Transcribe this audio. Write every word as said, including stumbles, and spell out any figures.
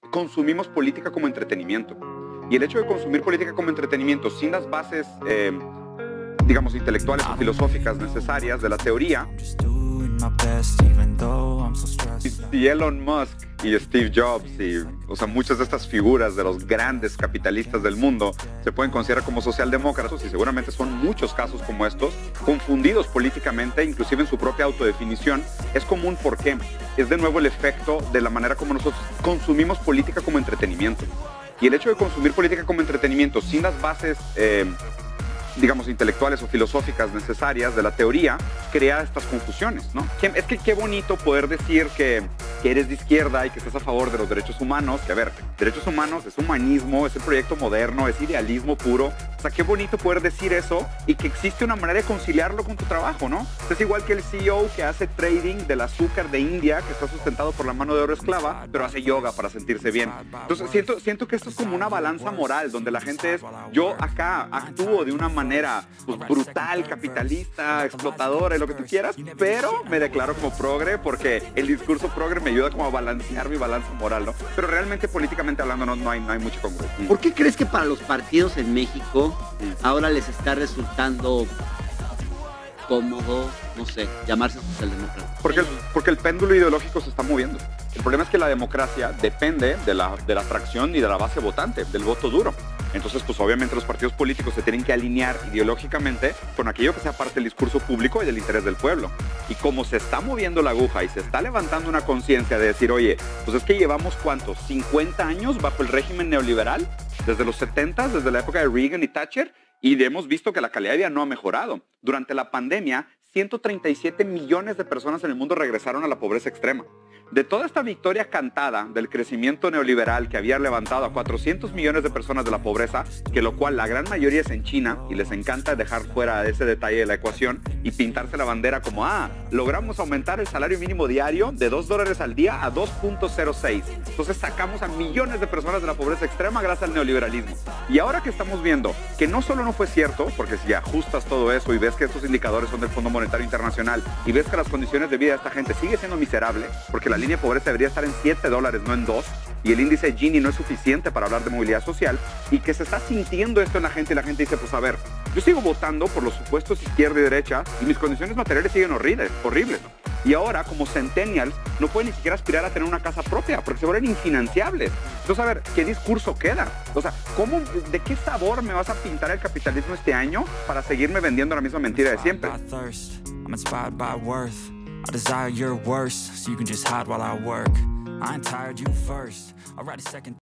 consumimos política como entretenimiento. Y el hecho de consumir política como entretenimiento sin las bases, eh, digamos, intelectuales o filosóficas necesarias de la teoría, y Elon Musk y Steve Jobs y, o sea, muchas de estas figuras de los grandes capitalistas del mundo se pueden considerar como socialdemócratas y seguramente son muchos casos como estos, confundidos políticamente, inclusive en su propia autodefinición. Es común porque es de nuevo el efecto de la manera como nosotros consumimos política como entretenimiento. Y el hecho de consumir política como entretenimiento sin las bases, eh, digamos, intelectuales o filosóficas necesarias de la teoría, crea estas confusiones, ¿no? Es que qué bonito poder decir que, que eres de izquierda y que estás a favor de los derechos humanos, que a ver, derechos humanos es humanismo, es el proyecto moderno, es idealismo puro. O sea, qué bonito poder decir eso y que existe una manera de conciliarlo con tu trabajo, ¿no? Es igual que el C E O que hace trading del azúcar de India, que está sustentado por la mano de obra esclava, pero hace yoga para sentirse bien. Entonces siento, siento que esto es como una balanza moral, donde la gente es, yo acá actúo de una manera manera pues, brutal, capitalista, explotadora y lo que tú quieras, pero me declaro como progre porque el discurso progre me ayuda como a balancear mi balanza moral, ¿no? Pero realmente políticamente hablando no, no, hay, no hay mucho congruencia. ¿Por qué crees que para los partidos en México ahora les está resultando cómodo, no sé, llamarse socialdemócrata? Porque el, porque el péndulo ideológico se está moviendo. El problema es que la democracia depende de la, de la atracción y de la base votante, del voto duro. Entonces, pues obviamente los partidos políticos se tienen que alinear ideológicamente con aquello que sea parte del discurso público y del interés del pueblo. Y como se está moviendo la aguja y se está levantando una conciencia de decir, oye, pues es que llevamos, ¿cuántos? cincuenta años bajo el régimen neoliberal, desde los setenta, desde la época de Reagan y Thatcher, y hemos visto que la calidad de vida no ha mejorado. Durante la pandemia, ciento treinta y siete millones de personas en el mundo regresaron a la pobreza extrema. De toda esta victoria cantada del crecimiento neoliberal que había levantado a cuatrocientos millones de personas de la pobreza, que lo cual la gran mayoría es en China, y les encanta dejar fuera ese detalle de la ecuación y pintarse la bandera como, ah, logramos aumentar el salario mínimo diario de dos dólares al día a dos punto cero seis. Entonces sacamos a millones de personas de la pobreza extrema gracias al neoliberalismo. Y ahora que estamos viendo que no solo no fue cierto, porque si ajustas todo eso y ves que estos indicadores son del Fondo Monetario Internacional y ves que las condiciones de vida de esta gente sigue siendo miserable, porque la línea de pobreza debería estar en siete dólares, no en dos, y el índice Gini no es suficiente para hablar de movilidad social, y que se está sintiendo esto en la gente, y la gente dice, pues a ver, yo sigo votando por los supuestos izquierda y derecha, y mis condiciones materiales siguen horribles, horribles, ¿no? Y ahora, como centennials, no pueden ni siquiera aspirar a tener una casa propia, porque se vuelven infinanciables. Entonces, a ver, ¿qué discurso queda? O sea, ¿cómo, ¿de qué sabor me vas a pintar el capitalismo este año para seguirme vendiendo la misma mentira de siempre? I desire your worst, so you can just hide while I work. I ain't tired, you first. I'll write a second